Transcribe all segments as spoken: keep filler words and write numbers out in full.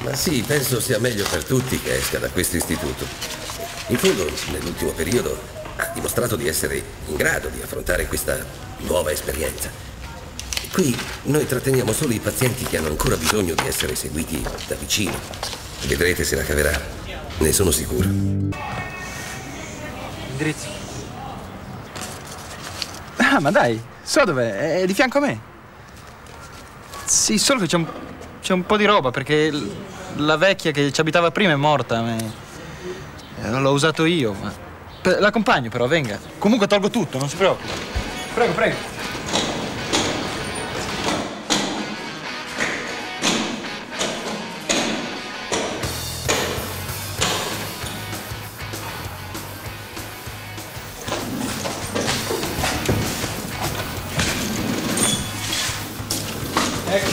Ma sì, penso sia meglio per tutti che esca da questo istituto. In fondo, nell'ultimo periodo, ha dimostrato di essere in grado di affrontare questa nuova esperienza. Qui noi tratteniamo solo i pazienti che hanno ancora bisogno di essere seguiti da vicino. Vedrete se la caverà, ne sono sicuro. Indirizzo. Ah, ma dai, so dov'è, è di fianco a me. Sì, solo che c'è un, c'è un po' di roba, perché la vecchia che ci abitava prima è morta. Ma l'ho usato io. Ma... L'accompagno però, venga. Comunque tolgo tutto, non si preoccupi. Prego, prego. Ecco.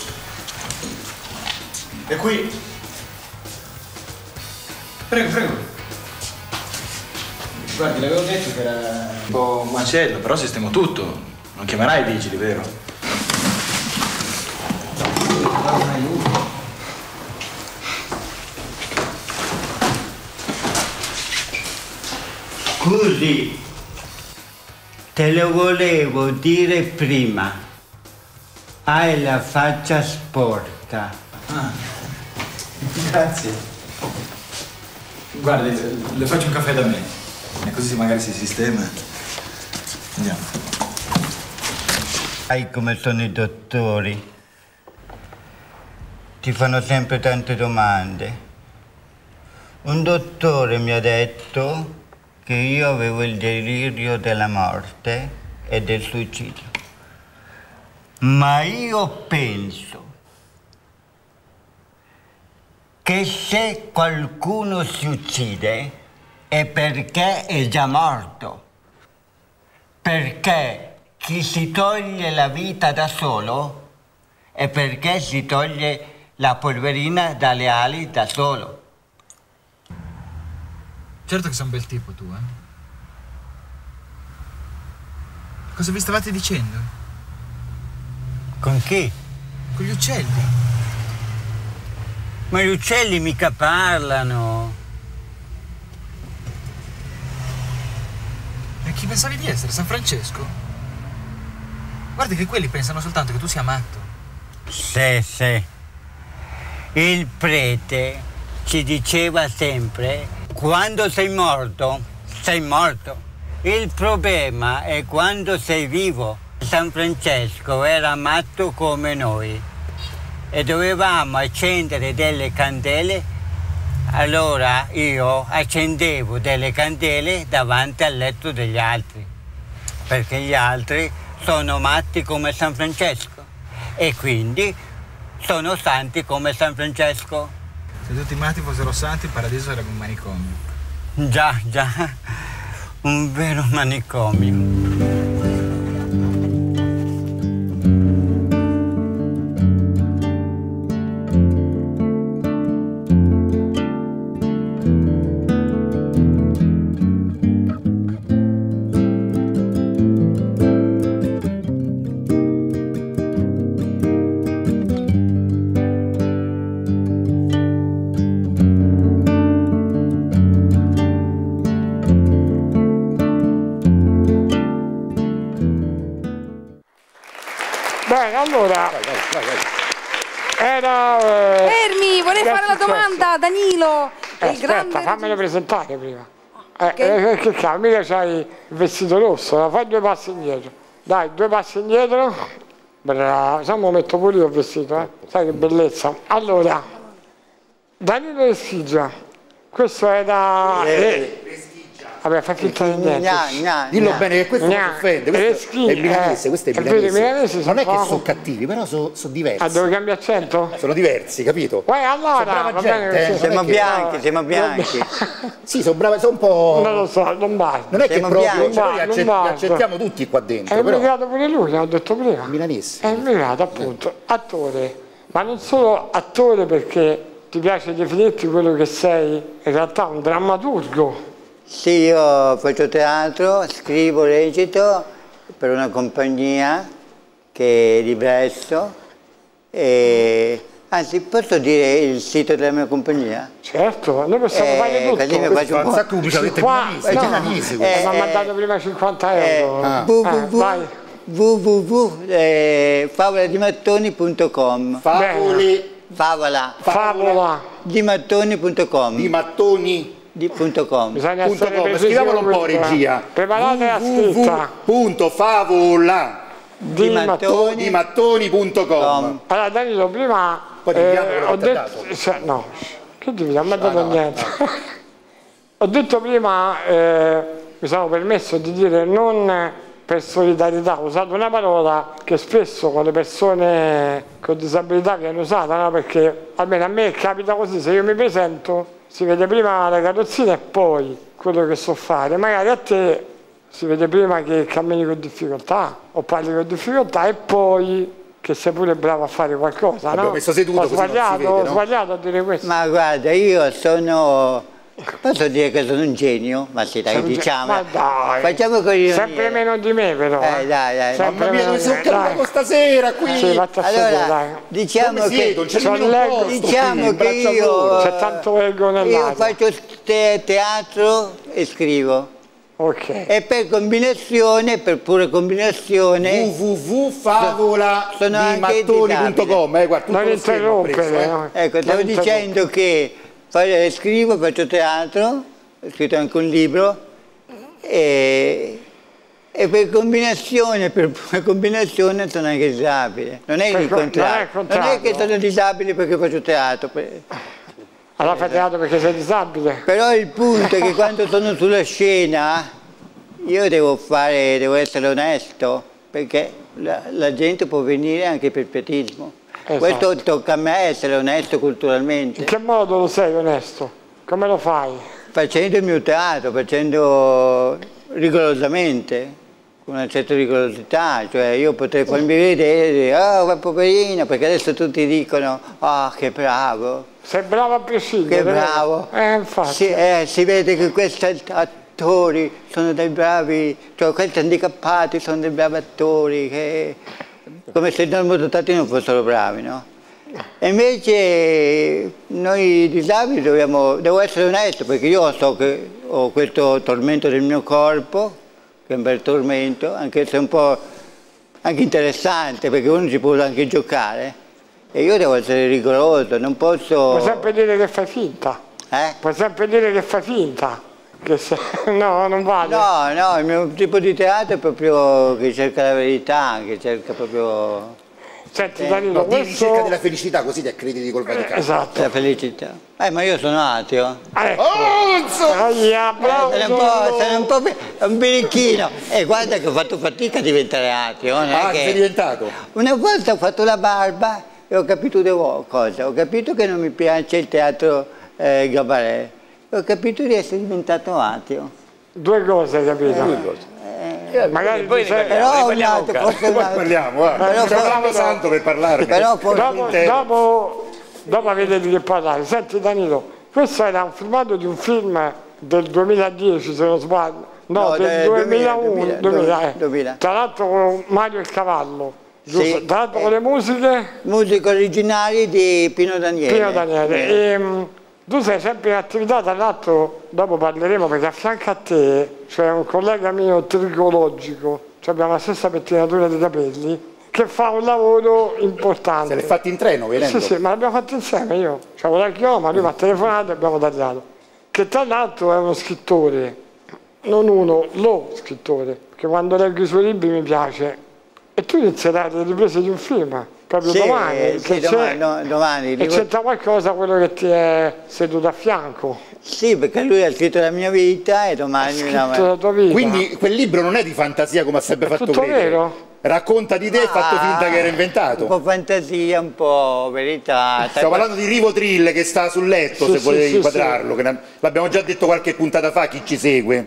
E qui. Prego, prego. Guardi, le avevo detto che era un po' un macello, però sistemo tutto. Non chiamerai i vigili, vero? Un aiuto. Scusi, te lo volevo dire prima. Hai la faccia sporca. Ah, grazie. Guardi, le faccio un caffè da me. E così magari si sistema. Andiamo. Sai come sono i dottori? Ti fanno sempre tante domande. Un dottore mi ha detto che io avevo il delirio della morte e del suicidio. Ma io penso che se qualcuno si uccide è perché è già morto. Perché chi si toglie la vita da solo è perché si toglie la polverina dalle ali da solo. Certo che sei un bel tipo tu, eh? Cosa vi stavate dicendo? Con chi? Con gli uccelli. Ma gli uccelli mica parlano. E chi pensavi di essere? San Francesco? Guardi che quelli pensano soltanto che tu sia matto. Sì, sì. Il prete ci diceva sempre: quando sei morto, sei morto. Il problema è quando sei vivo. San Francesco era matto come noi e dovevamo accendere delle candele. Allora io accendevo delle candele davanti al letto degli altri, perché gli altri sono matti come San Francesco e quindi sono santi come San Francesco. Se tutti i matti fossero santi, il paradiso sarebbe un manicomio. Già, già, un vero manicomio. Bene, allora, vai, vai, vai, vai. Era... Eh, Fermi, vorrei fare la domanda, Danilo. Eh, il aspetta, grande... fammelo presentare prima. Eh, Che- eh, che cavolo, mica c'hai il vestito rosso, fai due passi indietro. Dai, due passi indietro. Bravo, se mi metto pure io il vestito, eh. Sai che bellezza. Allora, Danilo Reschigia, questo era... Eh, Vabbè, fa finta di niente. Gna, gna, Dillo gna. bene che questo non Gna. offende, questo Reschi- è milanese, eh, questo è è vero, i milanese. milanesi Non sono è che poco- sono cattivi, però sono diversi. Ah, dove cambia accento? Sono diversi, capito? Poi allora, Sono brava va gente, bene eh. così. Siamo Non è che- bianchi, siamo bianchi. Sì, sono bravi, sono un po'... Non lo so, non basta. Non è che Siamo proprio, bianchi. cioè, noi li, Non accett- basta. li accettiamo tutti qua È dentro, però... immigrato pure lui, l'ho detto prima. Milanese. È immigrato, appunto. Attore. Ma non solo attore perché ti piace definirti quello che sei, in realtà un drammaturgo. Sì, io faccio teatro, scrivo, recito per una compagnia che è di Bresso e Anzi, posso dire il sito della mia compagnia? Certo, noi possiamo Eh, fare tutto. così mi faccio un po'. Un sacco di pubblicità, Qua- è no, giornalista. eh, Eh, mi ha eh, mandato prima cinquanta Eh, euro. Ah. www vai. www favoladimattoni punto com. Favole Favola Favola. dimattoni punto com. di mattoni. Di punto com. Bisogna Punto essere com. precisi Scriviamolo con un po', questo, eh. regia. Preparate la scritta. www.favola Di Dimattoni. di mattoni punto com. Com. Allora Danilo, prima Poi ti eh, diamo quello ho che ti ha detto, cioè, no, che devi, non mi ha dato Ah, no. niente. Ho detto prima, eh, mi sono permesso di dire non per solidarietà, ho usato una parola che spesso con le persone con disabilità viene usata, no? Perché almeno a me capita così, se io mi presento si vede prima la carrozzina e poi quello che so fare, magari a te si vede prima che cammini con difficoltà o parli con difficoltà e poi che sei pure bravo a fare qualcosa, Abbiamo no? messo seduto ho così non si sbagliato, vede, ho no? sbagliato a dire questo. Ma guarda, io sono... Posso dire che sono un genio? Ma sì, dai, Sei un ge- diciamo. ma dai, Facciamo così. sempre meno di me però. Eh, dai, dai. Sempre Mamma mia, meno noi di siamo me, dai. capitato stasera qui. Sì, vatti a sedere, Allora, dai. diciamo Come che... siedo? Non c'è C'ho nemmeno un l'ego. posto Diciamo qui, che braccia io... fuori. C'è tanto ego Io nell'aria. faccio te- teatro e scrivo. Ok. E per combinazione, per pura combinazione... www.favola Sono di anche mattoni punto com. Eh, guarda, tutto Non lo schermo ho interrompere. preso, eh. no? Ecco, Non stavo interrompere. dicendo che fa- scrivo, faccio teatro, ho scritto anche un libro e, e per combinazione, per pura combinazione sono anche disabile. Non è Per il co- non è contrario. il contrario. Non è che sono disabile perché faccio teatro. per- Allora fai teatro perché sei disabile? Però il punto è che quando sono sulla scena io devo fare, devo essere onesto, perché la, la gente può venire anche per pietismo. Esatto. Questo tocca a me essere onesto In culturalmente, che modo lo sei onesto? Come lo fai? facendo il mio teatro, facendo rigorosamente, con una certa rigorosità, cioè io potrei farmi vedere e dire, oh, ma poverino, perché adesso tutti dicono, oh, che bravo. Sei bravo a prescindere. Che vero? bravo! Eh, infatti. Si, eh, si vede che questi attori sono dei bravi, cioè questi handicappati sono dei bravi attori, che, come se i normodotati non fossero bravi, no? E invece noi disabili dobbiamo, devo essere onesto, perché io so che ho questo tormento del mio corpo, che è un bel tormento, anche se è un po' anche interessante, perché uno ci può anche giocare. E io devo essere rigoroso, non posso... Puoi sempre dire che fai finta. Eh? Puoi sempre dire che fai finta. Che se... No, non vale. No, no, il mio tipo di teatro è proprio che cerca la verità, che cerca proprio Senti Danilo, No, di questo... ricerca della felicità, così ti accrediti col Vaticano. Esatto. la felicità. Eh, ma io sono ateo. Ecco. Oh, insomma. Aia, bravo. Sono un po', sono un po' be- un birichino. E guarda che ho fatto fatica a diventare ateo. Non è Ah, che... sei diventato? Una volta ho fatto la barba e ho capito due cose. Ho capito che non mi piace il teatro eh, cabaret. Ho capito di essere diventato ateo. Due cose, hai capito? Due cose. Magari poi ti sei... Però un parliamo, altro, cara. forse un Poi altro. parliamo, guarda. Però C'è un poi- anno santo per parlarne. Però forse... Dopo, intero. dopo, dopo avete di che parlare. Senti Danilo, questo era un filmato di un film del duemiladieci, se non sbaglio. No, No, del del duemilauno, duemila, duemila, eh. duemila. Tra l'altro con Mario il Cavallo, giusto? Sì. Tra l'altro con le musiche Musiche originali di Pino Daniele. Pino Daniele. E, mh, tu sei sempre in attività, tra l'altro dopo parleremo perché a fianco a te c'è un collega mio tricologico, cioè abbiamo la stessa pettinatura dei capelli, che fa un lavoro importante. Se l'è fatti in treno, venendo. Sì, sì, ma l'abbiamo fatto insieme io. C'avevo la chioma, lui mi ha telefonato e abbiamo tagliato. Che tra l'altro è uno scrittore, non uno, lo scrittore, che quando leggo i suoi libri mi piace. E tu inizierai le riprese di un film, proprio Sì, domani. sì, che c'è- domani, no, domani. E c'entra qualcosa quello che ti è seduto a fianco. Sì, perché lui ha scritto la mia vita e domani... Scritto la tua vita. Quindi quel libro non è di fantasia come ha sempre È fatto tutto credere. vero? Racconta di te e fatto finta che era inventato. Un po' fantasia, un po' verità. Stiamo parlando di Rivotril che sta sul letto, Sì, se sì, volete sì, inquadrarlo, che ne- l'abbiamo già detto qualche puntata fa, chi ci segue.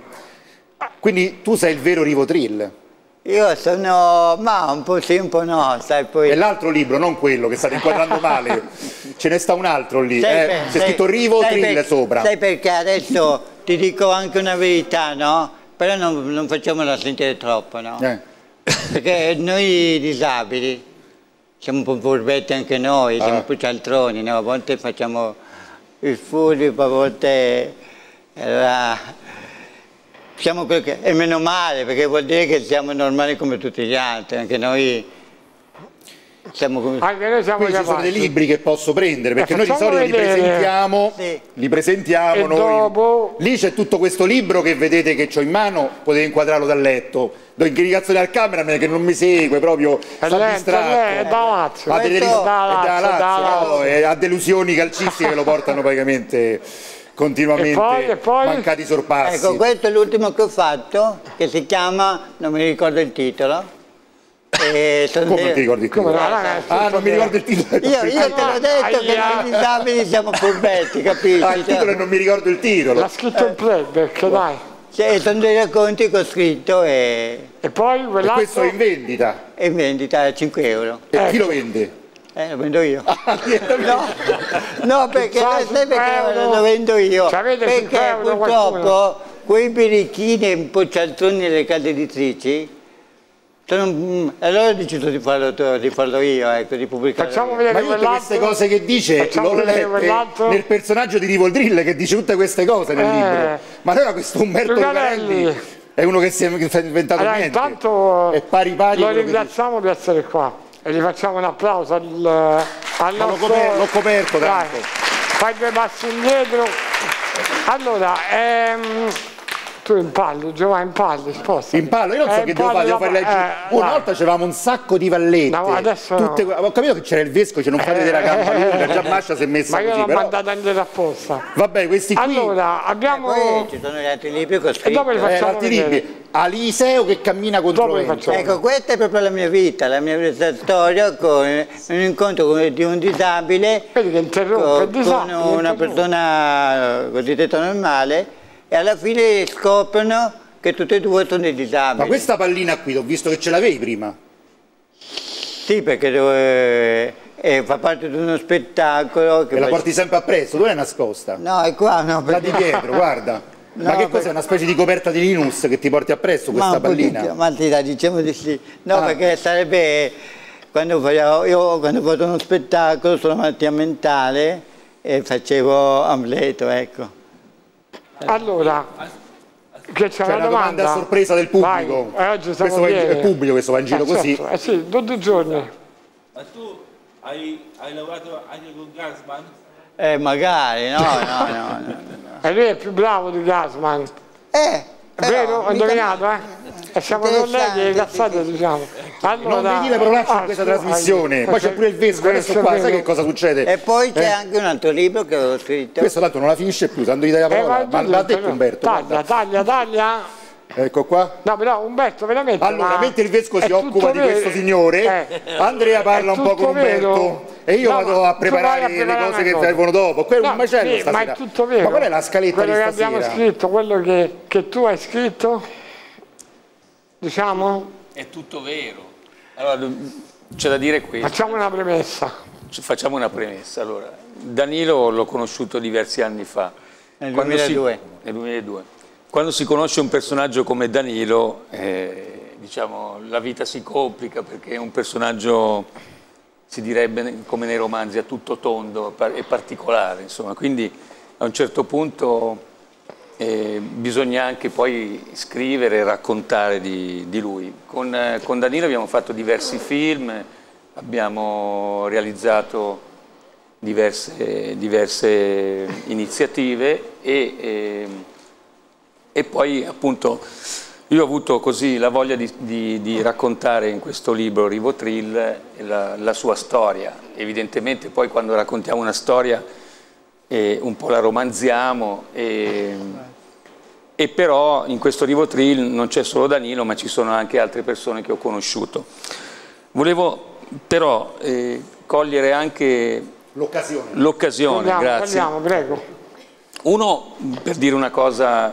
Quindi tu sei il vero Rivotril. Io sono... ma un po' sì, un po' no, sai, poi... È l'altro libro, non quello che state inquadrando male. Ce ne sta un altro lì. Sai eh. per- C'è sai- scritto Rivotril sai per- sopra. Sai perché adesso ti dico anche una verità, no? Però non, non facciamola sentire troppo, no? Eh. Perché noi disabili siamo un po' furbetti anche noi, siamo Ah. un po' cialtroni, no? A volte facciamo il furbi, a volte... Allora, siamo quel che... E meno male, perché vuol dire che siamo normali come tutti gli altri, anche noi siamo come... Anche noi siamo Qui ci sono dei capaci. libri che posso prendere, perché Eh, noi di facciamo solito li vedere. presentiamo, Sì. li presentiamo E noi. dopo- Lì c'è tutto questo libro che vedete che ho in mano, potete inquadrarlo dal letto. Do indicazione al cameraman che non mi segue, proprio È sta lento, distratto. è da Lazio. Ha delle Questo- ris- è da da Lazio, Lazio, da no? Lazio. E ha delusioni calcistiche che lo portano praticamente continuamente E poi- e poi? mancati sorpassi. Ecco, questo è l'ultimo che ho fatto, che si chiama, non mi ricordo il titolo. E sono Come non dei- ti ricordi il Come titolo? no, ragazzi, Ah, non mi ricordo il titolo. Io, io te l'ho detto che Aia. noi disabili siamo furbetti, capisci? Ah, il titolo e non mi ricordo il titolo. L'ha scritto il playback, dai. Cioè, sono dei racconti che ho scritto e, E poi E quell'altro... questo è in vendita. e in vendita a cinque euro. E chi lo vende? Eh, lo vendo io. Ah, direttamente. No, no, perché Sa, lo sai perché cinque euro. lo vendo io? Ci avete cinque Perché euro purtroppo qualcuno? quei birichini un po' cialtroni nelle case editrici sono, mm, allora ho deciso di farlo, di farlo io, ecco, di pubblicarlo Facciamo io. vedere Ma io tutte quell'altro. queste cose che dice Facciamo l'ho vedere lette quell'altro. nel personaggio di Rivoldrill che dice tutte queste cose nel Eh. libro. Ma allora questo Umberto Lucarelli. Lucarelli è uno che si è, che si è inventato Allora, niente. intanto è pari pari lo quello che ringraziamo di essere qua e gli facciamo un applauso al, al Ma l'ho nostro... coper- l'ho coperto Dai, tanto. fai due passi indietro. Allora, ehm, tu impalli, Giovanni, impalli, sposta. In pallo, io non so Eh, che devo impalli fare, devo la- fare la- eh, Una dai. volta c'avevamo un sacco di vallette. No, adesso no. tutte que- Ho capito che c'era il vescovo, non fate vedere la gamba, lui, già Mascia si è messa Ma io così, l'ho però. mandata indietro apposta. Vabbè, questi qui. Allora, abbiamo... Poi ci sono gli altri libri che ho E dopo li scritto. eh, facciamo altri vedere. libri. Aliseo che cammina contro Dopo li vento. facciamo. Ecco, questa è proprio la mia vita, la mia vita storia con un incontro con- di un disabile Vedi che interrompe il con, disabile, con una interrompe. persona cosiddetta normale e alla fine scoprono che tutti e due sono dei disabili. Ma questa pallina qui, ho visto che ce l'avevi prima. Sì, perché dove, eh, fa parte di uno spettacolo che E la fac- porti sempre appresso, dove è nascosta? No, è qua, no, Da di perché... dietro, guarda. Ma No, che cos'è? perché- Una specie di coperta di Linus che ti porti appresso Ma questa un po' di- pallina? Ma sì, dai, diciamo di sì. No, Ah. perché sarebbe... Quando facevo, io quando ho fatto uno spettacolo sulla malattia mentale e facevo Amleto, ecco. Allora, che c'è C'è una una domanda domanda a sorpresa del pubblico. Vai, eh, oggi siamo Questo va in- pieni. è pubblico, questo va in giro Eh, così. certo, eh sì, due giorni. Ma tu hai, hai lavorato anche con Gassman? Eh, magari, no, no, no. no. E lui è più bravo di Gasman. Eh, È però, vero? Ho mica- indovinato, eh? E siamo Interessante, colleghi, sì, cazzate, sì. diciamo. Allora, Non vedi le parolacce in ah, questa sì, trasmissione. ah, Poi c'è pure il vescovo, adesso questo qua, è sai vero. che cosa succede? E poi c'è Eh, anche un altro libro che ho scritto. Questo tanto non la finisce più, tanto gli dai la Eh, parola. vai, Ma l'ha tu, detto però. Umberto. Taglia, guarda. taglia, taglia. Ecco qua. No, però Umberto, veramente. Allora, ma mentre il vescovo è si occupa tutto di vero- questo signore, eh, Andrea parla è un po' tutto con Umberto vero? e io No, vado ma a tu vai a preparare le preparare cose una che cosa. servono dopo. Quello è No, un macello sì, stasera. ma è tutto vero. Ma qual è la scaletta quello di che abbiamo stasera? scritto, quello che, che tu hai scritto, diciamo, È tutto vero. Allora, c'è da dire questo. facciamo una premessa. Facciamo una premessa. Allora, Danilo l'ho conosciuto diversi anni fa. Nel Quando si- duemiladue. nel duemiladue. Quando si conosce un personaggio come Danilo, eh, diciamo, la vita si complica perché è un personaggio, si direbbe come nei romanzi, a tutto tondo e particolare. Insomma. Quindi a un certo punto eh, bisogna anche poi scrivere e raccontare di, di lui. Con, eh, con Danilo abbiamo fatto diversi film, abbiamo realizzato diverse, diverse iniziative e, e, e poi appunto io ho avuto così la voglia di, di, di raccontare in questo libro Rivotril la, la sua storia. Evidentemente poi quando raccontiamo una storia eh, un po' la romanziamo e, e però in questo Rivotril non c'è solo Danilo ma ci sono anche altre persone che ho conosciuto. Volevo però eh, cogliere anche L'occasione. l'occasione, Vogliamo, grazie. vogliamo, prego. Uno, per dire una cosa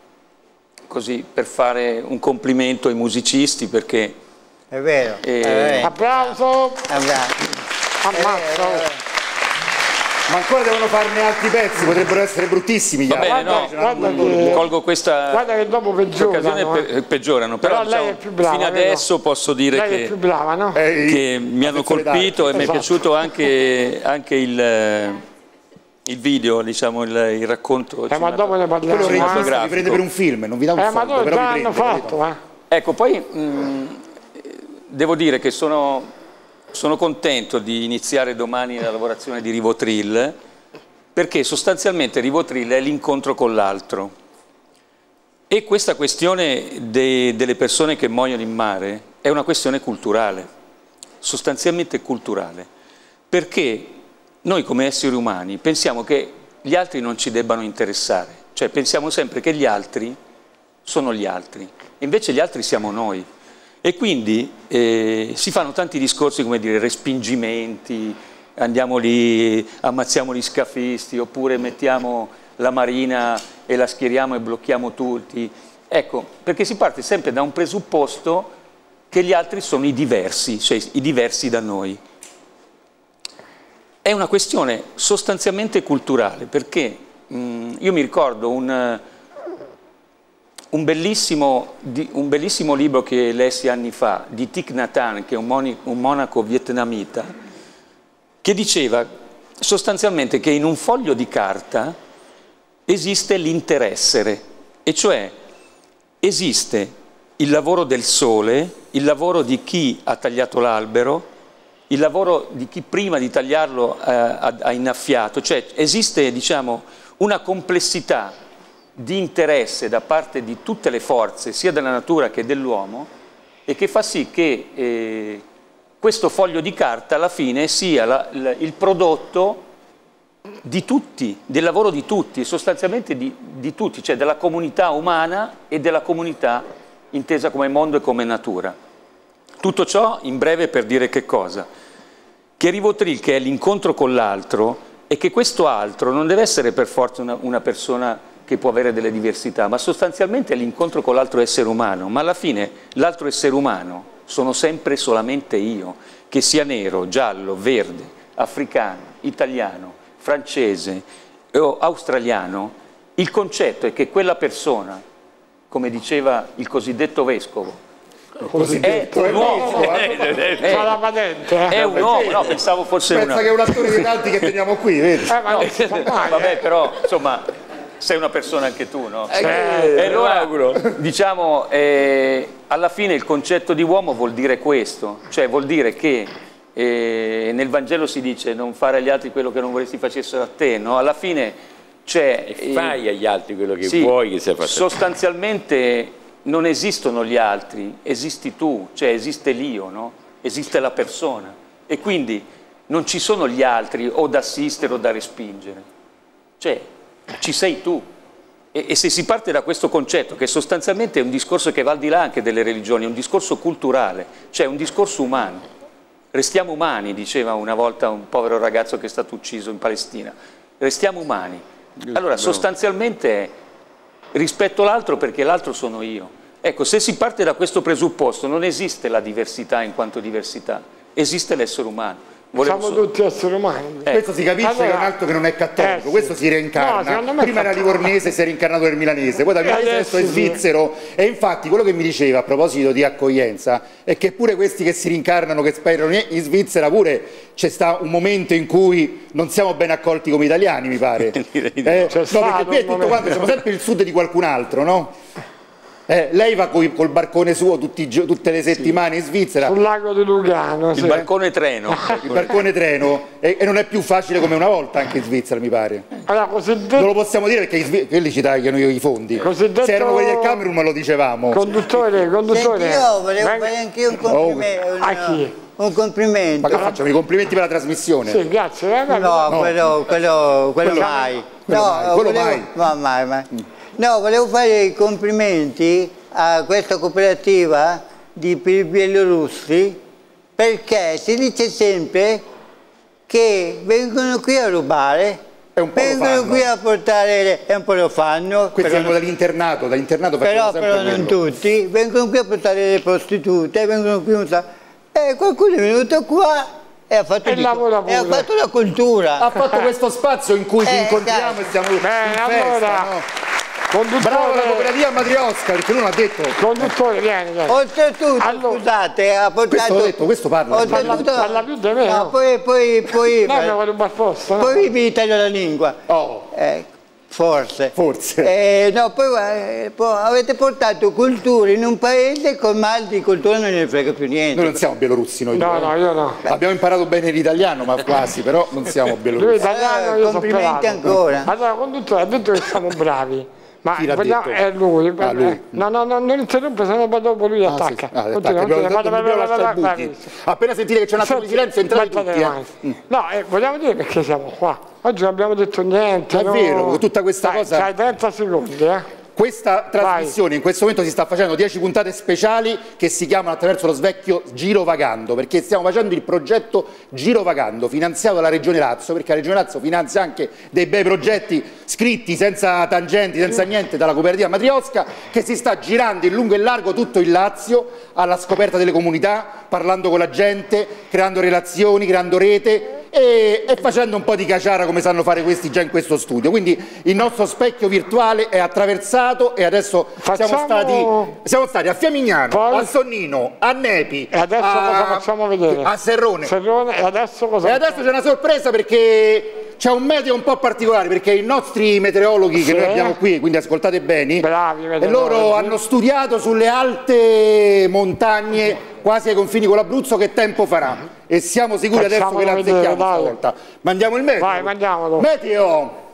così, per fare un complimento ai musicisti perché È vero. Eh, è vero. Applauso, È vero. ammazza. Eh, Ma ancora devono farne altri pezzi, potrebbero essere bruttissimi. Va bene, no, guarda che, colgo questa guarda che dopo peggiorano, pe eh. peggiorano, però, però lei diciamo, è più brava, fino adesso vero? posso dire lei che, è più brava, no? Eh, che mi hanno colpito e esatto. mi è piaciuto anche, anche il, il video, diciamo, il, il racconto Eh, ma dopo ne parliamo. Quello eh. regista vi prende per un film, non vi dà un Eh, ma soldo, loro però già vi hanno prende, fatto, eh. Ecco, poi mh, devo dire che sono, sono contento di iniziare domani la lavorazione di Rivotril, perché sostanzialmente Rivotril è l'incontro con l'altro. E questa questione de, delle persone che muoiono in mare è una questione culturale, sostanzialmente culturale, perché noi come esseri umani pensiamo che gli altri non ci debbano interessare, cioè pensiamo sempre che gli altri sono gli altri, invece gli altri siamo noi. E quindi eh, si fanno tanti discorsi, come dire, respingimenti, andiamo lì, ammazziamo gli scafisti, oppure mettiamo la marina e la schieriamo e blocchiamo tutti. Ecco, perché si parte sempre da un presupposto che gli altri sono i diversi, cioè i diversi da noi. È una questione sostanzialmente culturale, perché mh, io mi ricordo un, un, bellissimo, un bellissimo libro che lessi anni fa di Thich Nhat Hanh, che è un, moni, un monaco vietnamita, che diceva sostanzialmente che in un foglio di carta esiste l'interessere, e cioè esiste il lavoro del sole, il lavoro di chi ha tagliato l'albero, il lavoro di chi prima di tagliarlo eh, ha, ha innaffiato, cioè esiste, diciamo, una complessità di interesse da parte di tutte le forze, sia della natura che dell'uomo, e che fa sì che eh, questo foglio di carta alla fine sia la, la, il prodotto di tutti, del lavoro di tutti, sostanzialmente di, di tutti, cioè della comunità umana e della comunità intesa come mondo e come natura. Tutto ciò in breve per dire che cosa? Che Rivotril, che è l'incontro con l'altro, e che questo altro non deve essere per forza una, una persona che può avere delle diversità, ma sostanzialmente è l'incontro con l'altro essere umano, ma alla fine l'altro essere umano sono sempre solamente io, che sia nero, giallo, verde, africano, italiano, francese o australiano. Il concetto è che quella persona, come diceva il cosiddetto vescovo, Cosiddetto, è un uomo, è, è, Fa la patente, eh. è un uomo, no, pensavo fosse pensa una... che è un attore dei tanti che teniamo qui, vedi? Eh, ma non si fa mai, Vabbè, eh. però, insomma, sei una persona anche tu, no? Eh, E allora, diciamo, eh, alla fine il concetto di uomo vuol dire questo, cioè vuol dire che eh, nel Vangelo si dice non fare agli altri quello che non vorresti facessero a te, no? Alla fine c'è... E fai agli altri quello che sì, vuoi che sia fatto. Sostanzialmente non esistono gli altri, esisti tu, cioè esiste l'io, no? Esiste la persona, e quindi non ci sono gli altri o da assistere o da respingere, cioè ci sei tu. E, e se si parte da questo concetto, che sostanzialmente è un discorso che va al di là anche delle religioni, è un discorso culturale, cioè un discorso umano. Restiamo umani, diceva una volta un povero ragazzo che è stato ucciso in Palestina, restiamo umani. Allora sostanzialmente è rispetto l'altro, perché l'altro sono io. Ecco, se si parte da questo presupposto non esiste la diversità in quanto diversità, esiste l'essere umano. Volevo Siamo so- tutti esseri umani. Eh. Questo si capisce Allora- che è un altro che non è cattolico, Eh, sì. questo si No, reincarna. secondo me è Prima era cattolico. livornese, si è reincarnato nel milanese, poi da milanese adesso è adesso sì. svizzero. E infatti quello che mi diceva a proposito di accoglienza è che pure questi che si rincarnano, che sperano in Svizzera, pure c'è sta un momento in cui non siamo ben accolti come italiani, mi pare. Direi di Eh, C'è no, stato perché qui è un tutto momento. quanto, siamo sempre il sud di qualcun altro, no? Eh, lei va coi- col barcone suo tutti i gio- tutte le settimane in Svizzera, Sul lago di Lugano, il sì. barcone treno. il barcone treno, e, e non è più facile come una volta anche in Svizzera, mi pare. Allora, Non cosiddetto lo possiamo dire perché i Svi- quelli ci tagliano i fondi. Cosiddetto- Se erano quelli del Camerun me lo dicevamo. conduttore, conduttore. Senti, io volevo Venga- fare anch'io un complimento. Oh, a chi? Un complimento. Ma che facciamo? I complimenti per la trasmissione? Sì, grazie. eh, No, no. No. quello, quello, quello Quello- mai. quello no, mai, quello volevo, mai. ma mai, mai. No, volevo fare i complimenti a questa cooperativa di per i bielorussi, perché si dice sempre che vengono qui a rubare, E un po' lo vengono fanno. qui a portare, e un po' lo fanno, Questi però, vengono dall'internato, dall'internato facciamo però, sempre però non quello. tutti, vengono qui a portare le prostitute, vengono qui un sa- e qualcuno è venuto qua E ha fatto, e di, lavora e ha pure. fatto la cultura. Ha fatto questo spazio in cui ci Eh, incontriamo dai. e stiamo in Bene, festa, allora, no? conduttore, Bravo la cooperativa Matriosca, perché lui non ha detto. conduttore, vieni, vieni. Oltretutto, Allora- scusate, ha portato... Questo l'ho detto, questo parla. Oltretutto, Parla- parla più di me, no, no? poi, poi, poi, Noi abbiamo un bel posto, no? poi vi taglio la lingua. Oh, Eh, forse. forse. Eh, no, poi, eh, poi avete portato cultura in un paese con mal di cultura non ne frega più niente. Noi non siamo bielorussi, noi No, due. no, io no. Abbiamo imparato bene l'italiano, ma quasi, però non siamo Lui è bielorussi. italiano, Eh, io sono complimenti pelato. ancora. Allora, conduttore, ha detto che siamo bravi. Ma Chi l'ha vogliamo- detto? è lui. Ah, lui. eh, No, no, no, non interrompe, sennò poi dopo lui Ah, sì, attacca. sì. Ah, Continua, attacca, continua, dobbiamo- vada, dobbiamo vada, lasciare vada, buchi. vada. Appena sentite che c'è un attimo di Senti, silenzio, entrate battate tutti. le eh. mani. No, eh, vogliamo dire perché siamo qua. Oggi non abbiamo detto niente. È no? vero, tutta questa Dai, cosa- C'hai trenta secondi, eh. Questa trasmissione in questo momento si sta facendo dieci puntate speciali che si chiamano attraverso lo svecchio Girovagando, perché stiamo facendo il progetto Girovagando finanziato dalla Regione Lazio, perché la Regione Lazio finanzia anche dei bei progetti scritti senza tangenti, senza niente, dalla cooperativa Matriosca, che si sta girando in lungo e largo tutto il Lazio alla scoperta delle comunità, parlando con la gente, creando relazioni, creando rete e, e facendo un po' di caciara come sanno fare questi già in questo studio. Quindi il nostro specchio virtuale è attraversato e adesso Facciamo- siamo, stati, siamo stati a Fiamignano, Poi- a Sonnino, a Nepi, E adesso a, cosa facciamo vedere? a Serrone. Serrone, e adesso cosa E adesso c'è una sorpresa perché c'è un meteo un po' particolare, perché i nostri meteorologhi Sì. che noi abbiamo qui, quindi ascoltate bene, Bravi, e meteorologi. loro hanno studiato sulle alte montagne quasi ai confini con l'Abruzzo che tempo farà. E siamo sicuri adesso che Facciamolo la vedere, azzecchiamo dai. stavolta. Mandiamo il meteo? Vai, mandiamolo. Meteo!